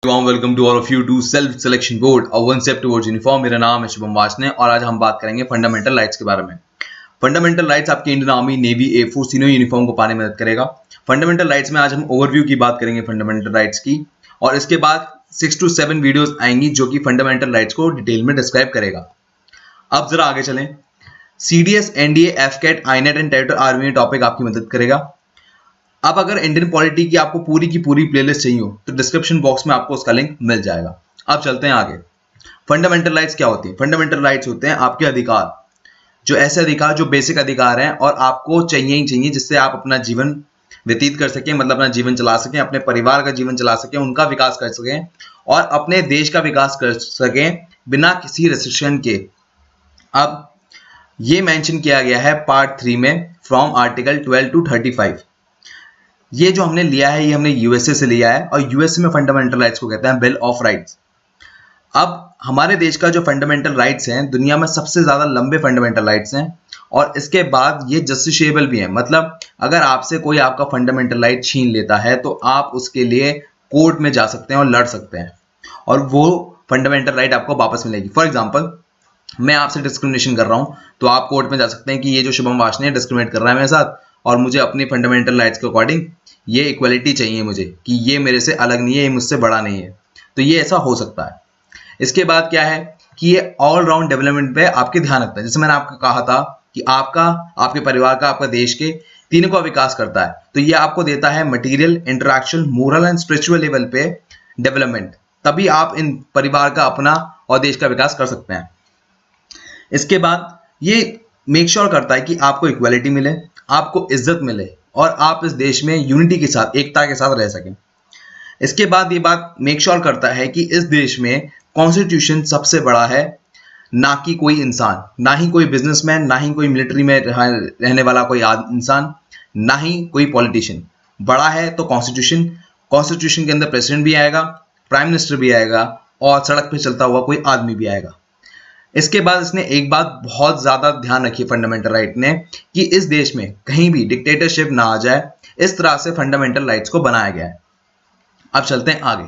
Welcome to all of you to self selection board और one step towards uniform. मेरा नाम है शुभम वासने और आज हम बात करेंगे फंडामेंटल राइट्स के बारे में। फंडामेंटल राइट्स आपके इंडियन आर्मी, नेवी, एयरफोर्स तीनों यूनिफॉर्म को पाने में मदद करेगा। फंडामेंटल राइट्स में आज हम ओवरव्यू की बात करेंगे फंडामेंटल राइट्स की, और इसके बाद 6 to 7 वीडियोस आएंगी जो कि फंडामेंटल राइट्स को डिटेल में डिस्क्राइब करेगा। अब जरा आगे चलें। CDS, NDA, FCAT, INET and territory army topic आपकी मदद करेगा। अब अगर इंडियन पॉलिटी की आपको पूरी की पूरी प्लेलिस्ट चाहिए हो तो डिस्क्रिप्शन बॉक्स में आपको उसका लिंक मिल जाएगा। अब चलते हैं आगे। फंडामेंटल राइट्स क्या होती है? फंडामेंटल राइट्स होते हैं आपके अधिकार, जो ऐसे अधिकार जो बेसिक अधिकार हैं और आपको चाहिए ही चाहिए जिससे आप अपना जीवन व्यतीत कर सकें, मतलब अपना जीवन चला सकें, अपने परिवार का जीवन चला सकें, उनका विकास कर सकें और अपने देश का विकास कर सकें बिना किसी रेस्ट्रिक्शन के। अब ये मेंशन किया गया है पार्ट 3 में फ्रॉम आर्टिकल 12 to 35। ये जो हमने लिया है ये हमने यूएसए से लिया है और यूएसए में फंडामेंटल राइट्स को कहते हैं बिल ऑफ राइट्स। अब हमारे देश का जो फंडामेंटल राइट्स हैं दुनिया में सबसे ज्यादा लंबे फंडामेंटल राइट्स हैं और इसके बाद ये जस्टिसेबल भी हैं। मतलब अगर आपसे कोई आपका फंडामेंटल राइट छीन लेता है तो आप उसके लिए कोर्ट में जा सकते हैं और लड़ सकते हैं और वो फंडामेंटल राइट आपको वापस मिलेगी। फॉर एग्जाम्पल, मैं आपसे डिस्क्रिमिनेशन कर रहा हूं तो आप कोर्ट में जा सकते हैं कि ये जो शुभम वासने डिस्क्रिमिनेट कर रहा है मेरे साथ और मुझे अपनी फंडामेंटल राइट्स के अकॉर्डिंग ये इक्वलिटी चाहिए मुझे, कि ये मेरे से अलग नहीं है, ये मुझसे बड़ा नहीं है, तो ये ऐसा हो सकता है। इसके बाद क्या है कि ये ऑल राउंड डेवलपमेंट पे आपके ध्यान रखता है। जैसे मैंने आपको कहा था कि आपका, आपके परिवार का, आपका देश के तीनों का विकास करता है, तो ये आपको देता है material, intellectual, moral and spiritual level पे डेवलपमेंट। तभी आप इन परिवार का, अपना और देश का विकास कर सकते हैं। इसके बाद ये मेक श्योर करता है कि आपको इक्वालिटी मिले, आपको इज्जत मिले और आप इस देश में यूनिटी के साथ, एकता के साथ रह सकें। इसके बाद ये बात मेक श्योर करता है कि इस देश में कॉन्स्टिट्यूशन सबसे बड़ा है, ना कि कोई इंसान, ना ही कोई बिजनेसमैन, ना ही कोई मिलिट्री में रहने वाला कोई इंसान, ना ही कोई पॉलिटिशियन। बड़ा है तो कॉन्स्टिट्यूशन। कॉन्स्टिट्यूशन के अंदर प्रेसिडेंट भी आएगा, प्राइम मिनिस्टर भी आएगा और सड़क पर चलता हुआ कोई आदमी भी आएगा। इसके बाद इसने एक बात बहुत ज्यादा ध्यान रखी फंडामेंटल राइट ने कि इस देश में कहीं भी डिक्टेटरशिप ना आ जाए, इस तरह से फंडामेंटल राइट्स को बनाया गया है। अब चलते हैं आगे।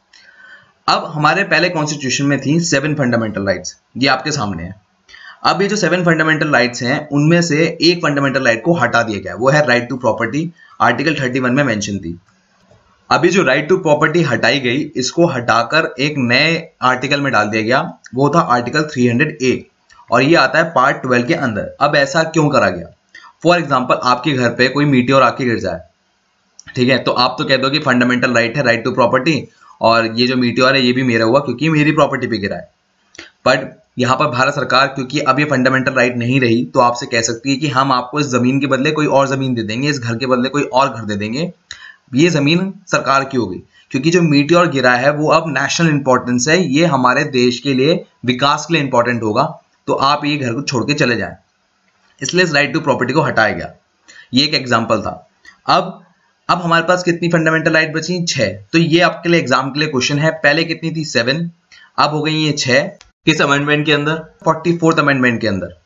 अब हमारे पहले कॉन्स्टिट्यूशन में थी 7 फंडामेंटल राइट्स, ये आपके सामने है। अब ये जो 7 फंडामेंटल राइट्स हैं उनमें से एक फंडामेंटल राइट को हटा दिया गया, वो है राइट टू प्रॉपर्टी, आर्टिकल 31 में मेंशन थी। अभी जो राइट टू प्रॉपर्टी हटाई गई, इसको हटाकर एक नए आर्टिकल में डाल दिया गया, वो था आर्टिकल 300A और ये आता है पार्ट 12 के अंदर। अब ऐसा क्यों करा गया? फॉर एग्जांपल, आपके घर पे कोई मीटियोर आके गिर जाए, ठीक है, तो आप तो कह दो कि फंडामेंटल राइट है राइट टू प्रॉपर्टी और ये जो मीटियोर है ये भी मेरा हुआ क्योंकि मेरी प्रॉपर्टी पे गिरा है। बट यहाँ पर भारत सरकार, क्योंकि अब ये फंडामेंटल राइट नहीं रही, तो आपसे कह सकती है कि हम आपको इस जमीन के बदले कोई और जमीन दे देंगे, इस घर के बदले कोई और घर दे देंगे। ये जमीन सरकार की हो गई क्योंकि जो मीटियोर गिरा है वो अब नेशनल इंपॉर्टेंस है, ये हमारे देश के लिए, विकास के लिए इंपॉर्टेंट होगा, तो आप ये घर को छोड़ के चले जाएं। इसलिए इस राइट टू प्रॉपर्टी को हटाया गया। ये एक एग्जांपल था। अब हमारे पास कितनी फंडामेंटल राइट बची? 6। तो ये आपके लिए एग्जाम के लिए क्वेश्चन है। पहले कितनी थी? 7, अब हो गई ये 6। किस अमेंडमेंट के अंदर? 44th अमेंडमेंट के अंदर।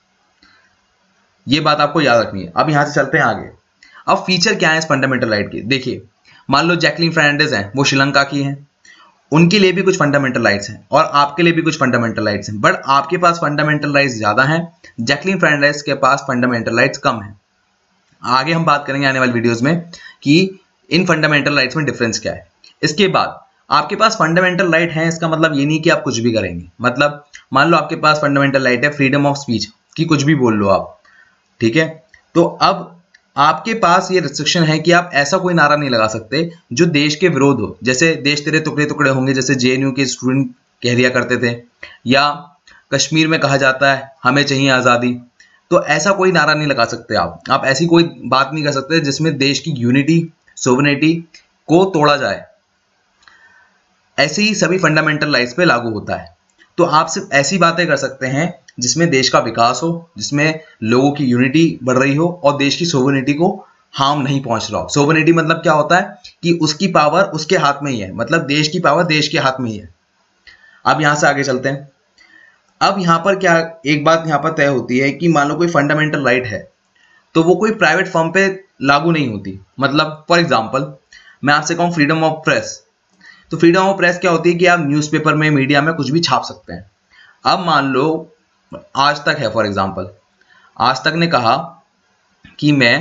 ये बात आपको याद रखनी है। अब यहां से चलते हैं आगे। अब फीचर क्या है इस फंडामेंटल राइट के? देखिए, मान लो जैकलीन फर्नांडिस हैं, वो श्रीलंका की हैं, उनके लिए भी कुछ फंडामेंटल राइट्स हैं और आपके लिए भी कुछ फंडामेंटल राइट्स हैं, बट आपके पास फंडामेंटल राइट्स ज्यादा हैं, जैकलीन फर्नांडिस के पास फंडामेंटल राइट्स कम हैं। आगे हम बात करेंगे आने वाली वीडियोस में कि इन फंडामेंटल राइट्स में डिफरेंस क्या है। इसके बाद आपके पास फंडामेंटल राइट है, इसका मतलब ये नहीं कि आप कुछ भी करेंगे। मतलब मान लो आपके पास फंडामेंटल राइट है फ्रीडम ऑफ स्पीच, कि कुछ भी बोल लो आप, ठीक है, तो अब आपके पास ये रिस्ट्रिक्शन है कि आप ऐसा कोई नारा नहीं लगा सकते जो देश के विरोध हो। जैसे देश तेरे टुकड़े टुकड़े होंगे, जैसे JNU के स्टूडेंट कह दिया करते थे, या कश्मीर में कहा जाता है हमें चाहिए आज़ादी, तो ऐसा कोई नारा नहीं लगा सकते आप ऐसी कोई बात नहीं कर सकते जिसमें देश की यूनिटी, सोवरेनिटी को तोड़ा जाए। ऐसे ही सभी फंडामेंटल राइट्स पे लागू होता है। तो आप सिर्फ ऐसी बातें कर सकते हैं जिसमें देश का विकास हो, जिसमें लोगों की यूनिटी बढ़ रही हो और देश की सोवरेनिटी को हार्म नहीं पहुंच रहा हो। सोवरेनिटी मतलब क्या होता है कि उसकी पावर उसके हाथ में ही है, मतलब देश की पावर देश के हाथ में ही है। अब यहां से आगे चलते हैं। अब यहां पर क्या एक बात यहां पर तय होती है कि मान लो कोई फंडामेंटल राइट है तो वो कोई प्राइवेट फर्म पे लागू नहीं होती। मतलब फॉर एग्जाम्पल, मैं आपसे कहूं फ्रीडम ऑफ प्रेस, तो फ्रीडम ऑफ प्रेस क्या होती है कि आप न्यूज़पेपर में, मीडिया में कुछ भी छाप सकते हैं। अब मान लो आज तक है, फॉर एग्जांपल आज तक ने कहा कि मैं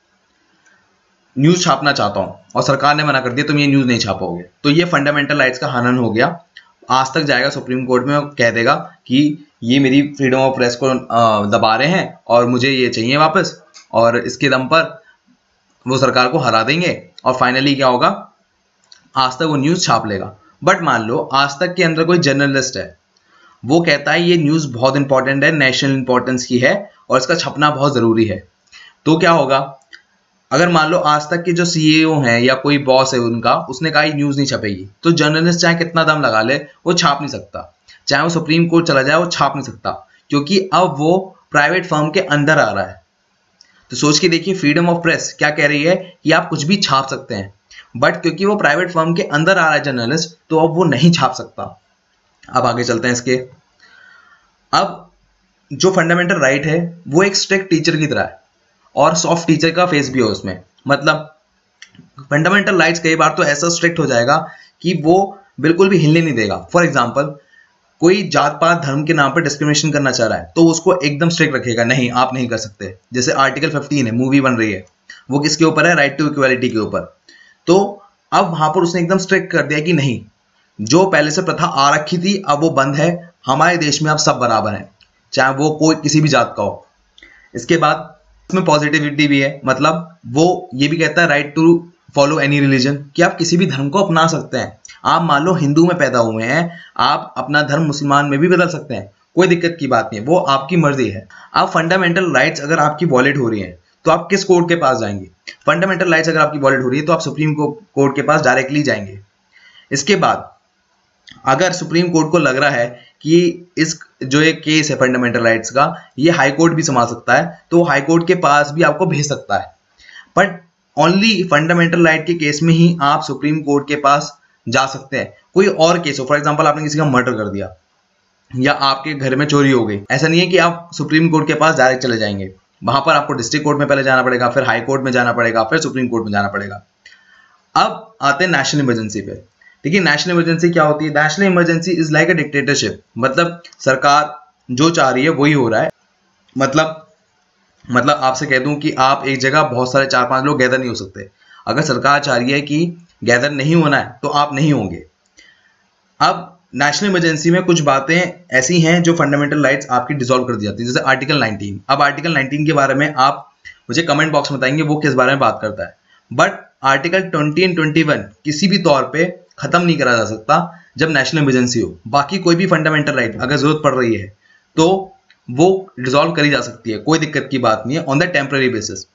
न्यूज़ छापना चाहता हूं और सरकार ने मना कर दिया तुम ये न्यूज़ नहीं छापोगे, तो ये फंडामेंटल राइट्स का हनन हो गया। आज तक जाएगा सुप्रीम कोर्ट में और कह देगा कि ये मेरी फ्रीडम ऑफ प्रेस को दबा रहे हैं और मुझे ये चाहिए वापस, और इसके दम पर वो सरकार को हरा देंगे और फाइनली क्या होगा, आज तक वो न्यूज़ छाप लेगा। बट मान लो आज तक के अंदर कोई जर्नलिस्ट है, वो कहता है ये न्यूज़ बहुत इंपॉर्टेंट है, नेशनल इंपॉर्टेंस की है और इसका छपना बहुत ज़रूरी है, तो क्या होगा, अगर मान लो आज तक के जो सीईओ हैं या कोई बॉस है उनका, उसने कहा न्यूज़ नहीं छपेगी, तो जर्नलिस्ट चाहे कितना दम लगा ले वो छाप नहीं सकता। चाहे वो सुप्रीम कोर्ट चला जाए वो छाप नहीं सकता, क्योंकि अब वो प्राइवेट फर्म के अंदर आ रहा है। तो सोच के देखिए, फ्रीडम ऑफ प्रेस क्या कह रही है कि आप कुछ भी छाप सकते हैं, बट क्योंकि वो प्राइवेट फर्म के अंदर आ रहा है जर्नलिस्ट, तो अब वो नहीं छाप सकता। अब आगे चलते हैं इसके। अब जो फंडामेंटल राइट है वो एक स्ट्रिक्ट टीचर की तरह है और सॉफ्ट टीचर का फेस भी है उसमें। मतलब फंडामेंटल राइट्स कई बार तो ऐसा स्ट्रिक्ट हो जाएगा कि वो बिल्कुल भी हिलने नहीं देगा। फॉर एग्जांपल कोई जात पात धर्म के नाम पर डिस्क्रिमिनेशन करना चाह रहा है तो उसको एकदम स्ट्रिक्ट रखेगा, नहीं आप नहीं कर सकते। जैसे आर्टिकल 15 है, मूवी बन रही है, वो किसके ऊपर है, राइट टू इक्वालिटी के ऊपर। तो अब वहां पर उसने एकदम स्ट्रिक्ट कर दिया कि नहीं, जो पहले से प्रथा आ रखी थी अब वो बंद है, हमारे देश में अब सब बराबर हैं, चाहे वो कोई किसी भी जात का हो। इसके बाद इसमें पॉजिटिविटी भी है, मतलब वो ये भी कहता है right to follow any religion, कि आप किसी भी धर्म को अपना सकते हैं। आप मान लो हिंदू में पैदा हुए हैं, आप अपना धर्म मुसलमान में भी बदल सकते हैं, कोई दिक्कत की बात नहीं है, वो आपकी मर्जी है। आप फंडामेंटल राइट्स अगर आपकी वॉलेट हो रही है तो आप किस कोर्ट के पास जाएंगे? फंडामेंटल राइट्स अगर आपकी वॉलेट हो रही है तो आप सुप्रीम कोर्ट के पास डायरेक्टली जाएंगे। इसके बाद अगर सुप्रीम कोर्ट को लग रहा है कि इस जो एक केस है फंडामेंटल राइट्स का, ये हाई कोर्ट भी संभाल सकता है, तो हाई कोर्ट के पास भी आपको भेज सकता है। बट ओनली फंडामेंटल राइट के केस में ही आप सुप्रीम कोर्ट के पास जा सकते हैं। कोई और केस हो, फॉर एग्जांपल आपने किसी का मर्डर कर दिया या आपके घर में चोरी हो गई, ऐसा नहीं है कि आप सुप्रीम कोर्ट के पास डायरेक्ट चले जाएंगे। वहां पर आपको डिस्ट्रिक्ट कोर्ट में पहले जाना पड़ेगा, फिर हाई कोर्ट में जाना पड़ेगा, फिर सुप्रीम कोर्ट में जाना पड़ेगा। अब आते हैं नेशनल इमरजेंसी पे। देखिए नेशनल इमरजेंसी क्या होती है? National emergency is like a dictatorship, मतलब सरकार जो चाह रही है वही हो रहा है। मतलब आपसे कह दूं कि आप एक जगह बहुत सारे 4-5 लोग गैदर नहीं हो सकते। अगर सरकार चाह रही है कि गैदर नहीं होना है तो आप नहीं होंगे। अब नेशनल इमरजेंसी में कुछ बातें ऐसी हैं जो फंडामेंटल राइट्स आपकी डिसॉल्व कर दी जाती है, जैसे आर्टिकल 19। अब आर्टिकल 19 के बारे में आप मुझे कमेंट बॉक्स में बताएंगे वो किस बारे में बात करता है। बट आर्टिकल 20 एंड 21 किसी भी तौर पे खत्म नहीं करा जा सकता जब नेशनल इमरजेंसी हो। बाकी कोई भी फंडामेंटल राइट अगर जरूरत पड़ रही है तो वो डिसॉल्व करी जा सकती है, कोई दिक्कत की बात नहीं है, ऑन द टेम्पररी बेसिस।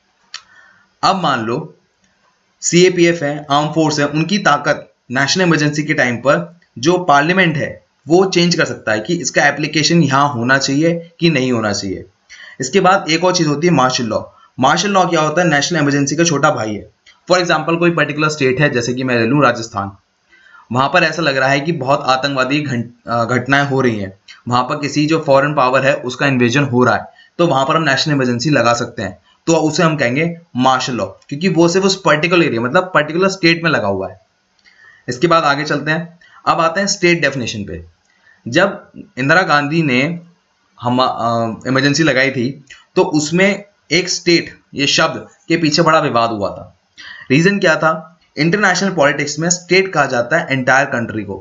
अब मान लो सीएपीएफ है, आर्म फोर्स है, उनकी ताकत नेशनल इमरजेंसी के टाइम पर जो पार्लियामेंट है वो चेंज कर सकता है कि इसका एप्लीकेशन यहाँ होना चाहिए कि नहीं होना चाहिए। इसके बाद एक और चीज होती है मार्शल लॉ। मार्शल लॉ क्या होता है? नेशनल इमरजेंसी का छोटा भाई है। फॉर एग्जाम्पल कोई पर्टिकुलर स्टेट है, जैसे कि मैं ले लूँ राजस्थान, वहां पर ऐसा लग रहा है कि बहुत आतंकवादी घटनाएं हो रही हैं, वहां पर किसी जो फॉरेन पावर है उसका इन्वेजन हो रहा है, तो वहां पर हम नेशनल इमरजेंसी लगा सकते हैं। तो उसे हम कहेंगे मार्शल लॉ, क्योंकि वो सिर्फ उस पर्टिकुलर एरिया मतलब पर्टिकुलर स्टेट में लगा हुआ है। इसके बाद आगे चलते हैं। अब आते हैं स्टेट डेफिनेशन पे। जब इंदिरा गांधी ने हम इमरजेंसी लगाई थी तो उसमें एक स्टेट ये शब्द के पीछे बड़ा विवाद हुआ था। रीजन क्या था? इंटरनेशनल पॉलिटिक्स में स्टेट कहा जाता है एंटायर कंट्री को,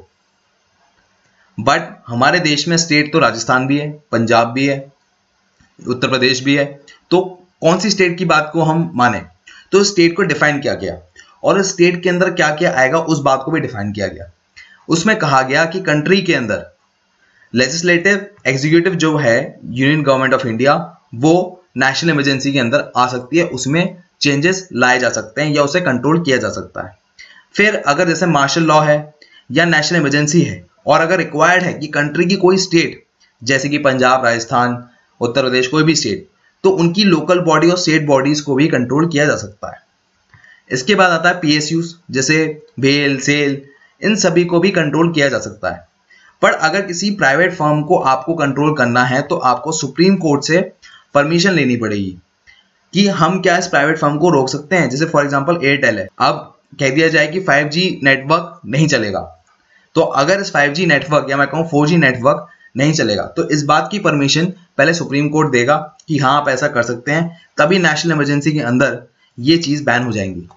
बट हमारे देश में स्टेट तो राजस्थान भी है, पंजाब भी है, उत्तर प्रदेश भी है। तो कौन सी स्टेट की बात को हम माने? तो स्टेट को डिफाइन किया गया और स्टेट के अंदर क्या क्या आएगा उस बात को भी डिफाइन किया गया। उसमें कहा गया कि कंट्री के अंदर लेजिस्लेटिव एग्जीक्यूटिव जो है यूनियन गवर्नमेंट ऑफ इंडिया, वो नेशनल इमरजेंसी के अंदर आ सकती है, उसमें चेंजेस लाए जा सकते हैं या उसे कंट्रोल किया जा सकता है। फिर अगर जैसे मार्शल लॉ है या नेशनल इमरजेंसी है और अगर रिक्वायर्ड है कि कंट्री की कोई स्टेट जैसे कि पंजाब, राजस्थान, उत्तर प्रदेश, कोई भी स्टेट, तो उनकी लोकल बॉडी और स्टेट बॉडीज को भी कंट्रोल किया जा सकता है। इसके बाद आता है पीएसयूज, जैसे भेल, सेल, इन सभी को भी कंट्रोल किया जा सकता है। पर अगर किसी प्राइवेट फर्म को आपको कंट्रोल करना है तो आपको सुप्रीम कोर्ट से परमिशन लेनी पड़ेगी कि हम क्या इस प्राइवेट फर्म को रोक सकते हैं। जैसे फॉर एग्जांपल एयरटेल है, अब कह दिया जाए कि 5G नेटवर्क नहीं चलेगा, तो अगर इस 5G नेटवर्क या मैं कहूँ 4G नेटवर्क नहीं चलेगा तो इस बात की परमिशन पहले सुप्रीम कोर्ट देगा कि हाँ आप ऐसा कर सकते हैं, तभी नेशनल इमरजेंसी के अंदर ये चीज बैन हो जाएंगी।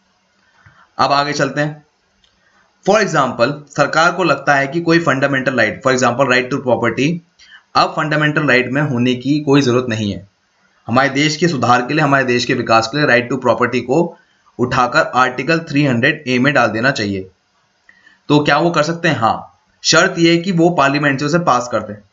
अब आगे चलते हैं। फॉर एग्जाम्पल सरकार को लगता है कि कोई fundamental right, for example right to property, अब फंडामेंटल राइट में होने की कोई जरूरत नहीं है। हमारे देश के सुधार के लिए, हमारे देश के विकास के लिए राइट टू प्रॉपर्टी को उठाकर आर्टिकल 300A में डाल देना चाहिए। तो क्या वो कर सकते हैं? हाँ, शर्त यह है कि वो पार्लियामेंट से उसे पास कर दें।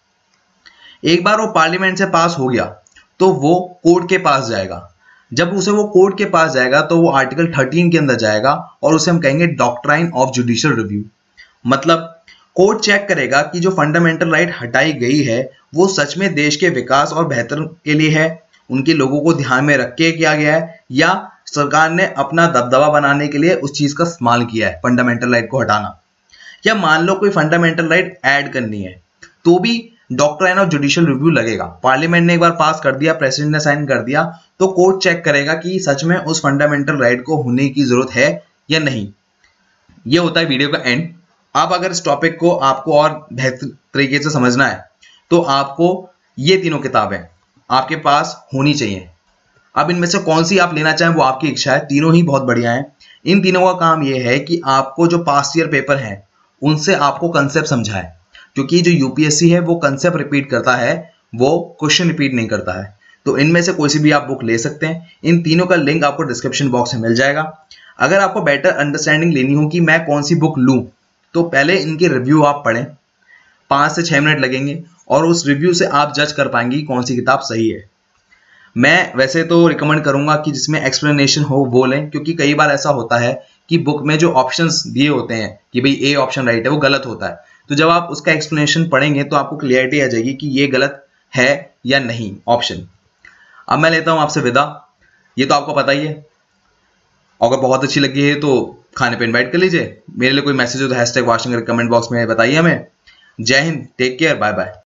एक बार वो पार्लियामेंट से पास हो गया तो वो कोर्ट के पास जाएगा। जब उसे वो कोर्ट के पास जाएगा तो वो आर्टिकल 13 के अंदर जाएगा और उसे हम कहेंगे डॉक्ट्राइन ऑफ जुडिशियल रिव्यू। मतलब कोर्ट चेक करेगा कि जो फंडामेंटल राइट हटाई गई है वो सच में देश के विकास और बेहतर के लिए है, उनके लोगों को ध्यान में रख के किया गया है, या सरकार ने अपना दबदबा बनाने के लिए उस चीज का इस्तेमाल किया है फंडामेंटल राइट को हटाना। या मान लो कोई फंडामेंटल राइट ऐड करनी है तो भी डॉक्ट्राइन ऑफ जुडिशियल रिव्यू लगेगा। पार्लियामेंट ने एक बार पास कर दिया, प्रेसिडेंट ने साइन कर दिया, तो कोर्ट चेक करेगा कि सच में उस फंडामेंटल राइट को होने की जरूरत है या नहीं। ये होता है वीडियो का एंड। अब अगर इस टॉपिक को आपको और बेहतर तरीके से समझना है तो आपको ये तीनों किताबें आपके पास होनी चाहिए। अब इनमें से कौन सी आप लेना चाहें वो आपकी इच्छा है, तीनों ही बहुत बढ़िया हैं। इन तीनों का काम ये है कि आपको जो पास्ट ईयर पेपर हैं उनसे आपको कंसेप्ट समझाए, क्योंकि जो यूपीएससी है वो कंसेप्ट रिपीट करता है, वो क्वेश्चन रिपीट नहीं करता है। तो इनमें से कोई सी भी आप बुक ले सकते हैं। इन तीनों का लिंक आपको डिस्क्रिप्शन बॉक्स में मिल जाएगा। अगर आपको बेटर अंडरस्टैंडिंग लेनी हो कि मैं कौन सी बुक लूं तो पहले इनके रिव्यू आप पढ़ें, 5 से 6 मिनट लगेंगे और उस रिव्यू से आप जज कर पाएंगे कौन सी किताब सही है। मैं वैसे तो रिकमेंड करूंगा कि जिसमें एक्सप्लेनेशन हो वो लें, क्योंकि कई बार ऐसा होता है कि बुक में जो ऑप्शंस दिए होते हैं कि भाई ए ऑप्शन राइट है वो गलत होता है, तो जब आप उसका एक्सप्लेनेशन पढ़ेंगे तो आपको क्लियरिटी आ जाएगी कि ये गलत है या नहीं ऑप्शन। अब मैं लेता हूं आपसे विदा। ये तो आपको पता ही है, अगर बहुत अच्छी लगी है तो खाने पे इनवाइट कर लीजिए। मेरे लिए कोई मैसेज हो तो #वाशिंग कमेंट बॉक्स में बताइए हमें। जय हिंद, टेक केयर, बाय बाय।